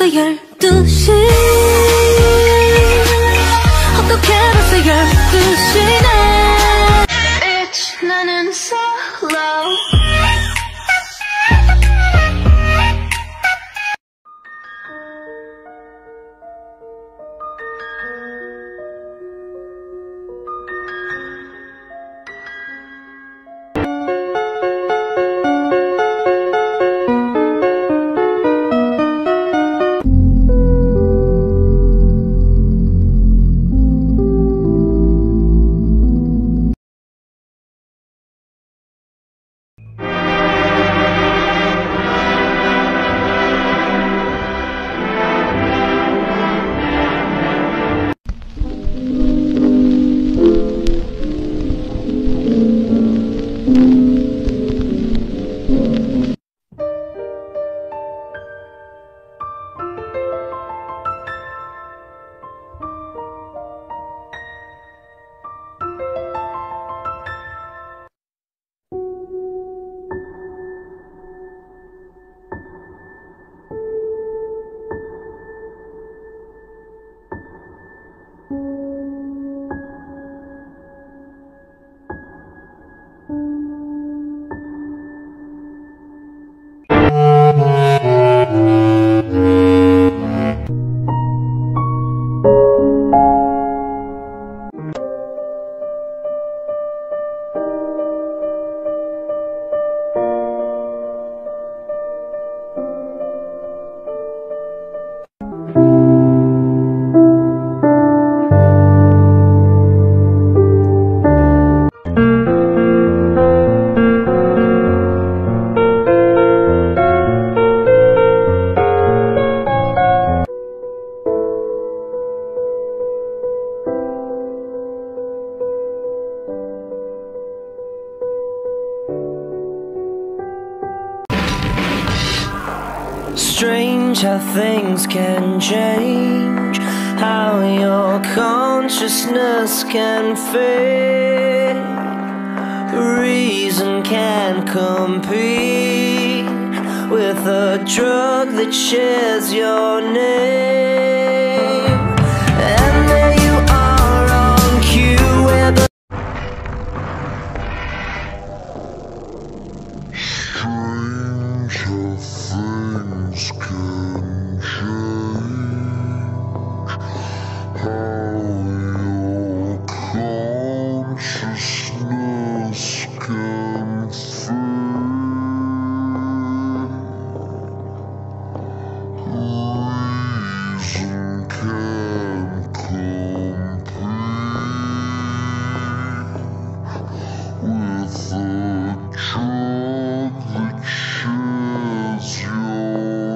또 12시 어떻게 벌써 12시네 Bitch 나는 solo Strange how things can change, how your consciousness can fade. Reason can't compete with a drug that shares your name. And there you are on cue where the things can change, how your consciousness can fade. Reason can't compete with a drug that shares your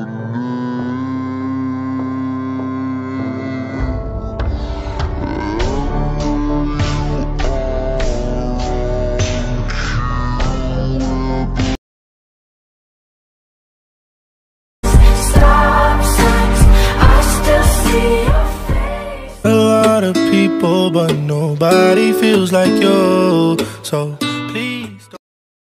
Stop signs, I still see your face. A lot of people, but nobody feels like you. So please don't.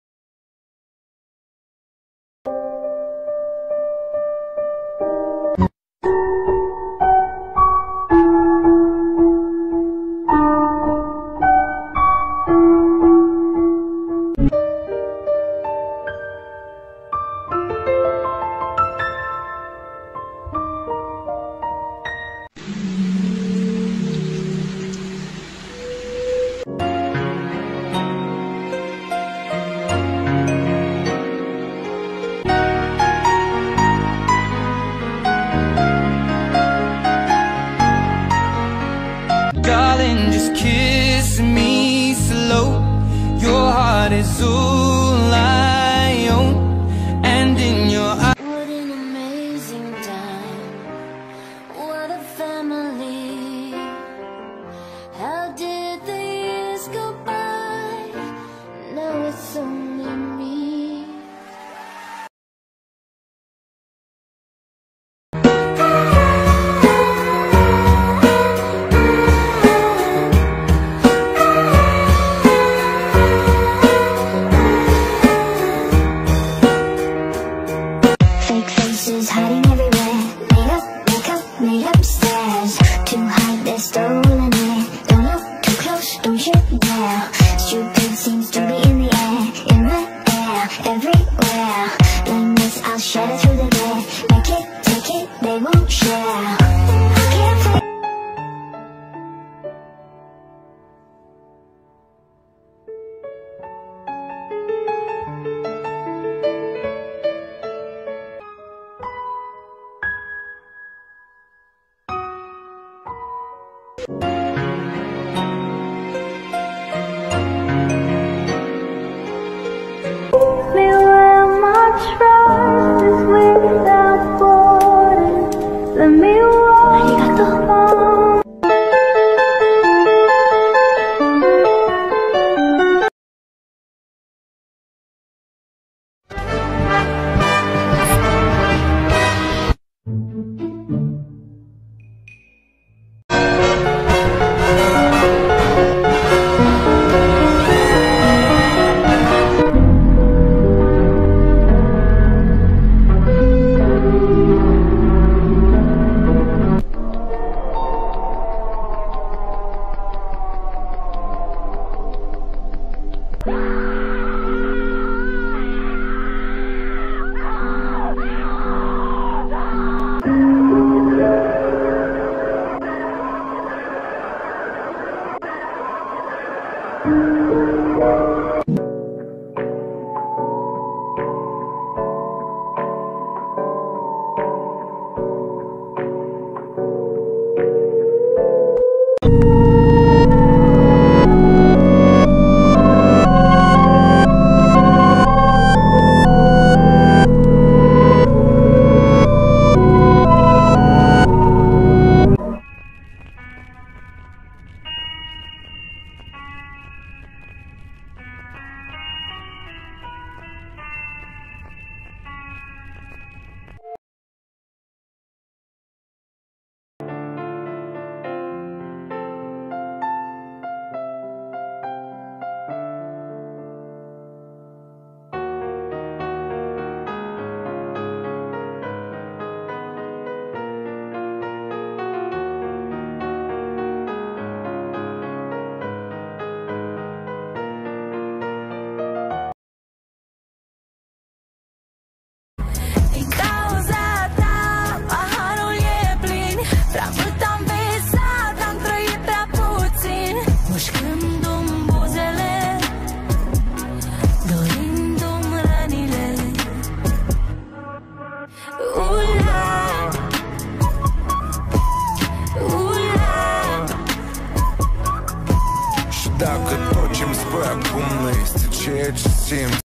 Darling, just kiss me slow. Your heart is all I own, and in your eyes. What an amazing time, what a family. How did the years go by? Now it's only me. Fake faces hiding everywhere, made up Dacă tot ce-mi spui acum nu este ceea ce simt,